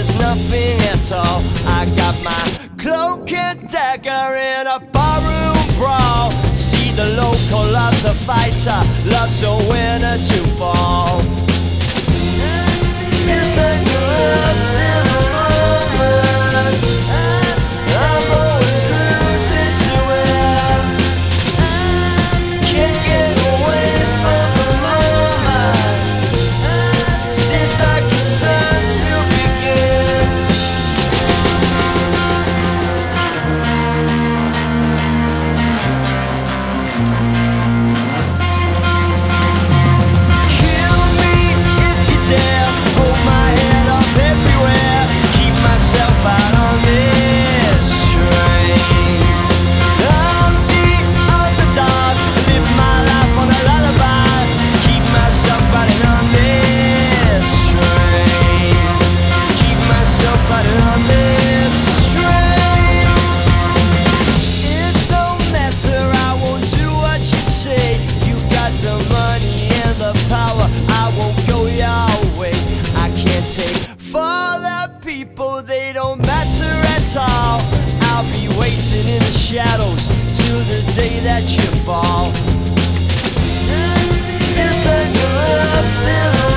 there's nothing at all. I got my cloak and dagger in a barroom brawl. See, the local loves a fighter, loves a winner to fall. Feels like you're lost in a moment. I'm always losing to it. Can't get away from the moment. Seems like it's time to begin. Kill me if you dare. Hold my head up everywhere. Keep myself out on this train. I'm the underdog. Live my life on a lullaby. Keep myself riding on this train. Keep myself riding on this train. It don't matter, I won't do what you say. You got the money and the power, I won't go your way. I can't take for the people, they don't matter at all. I'll be waiting in the shadows till the day that you fall. Feels like you're lost in a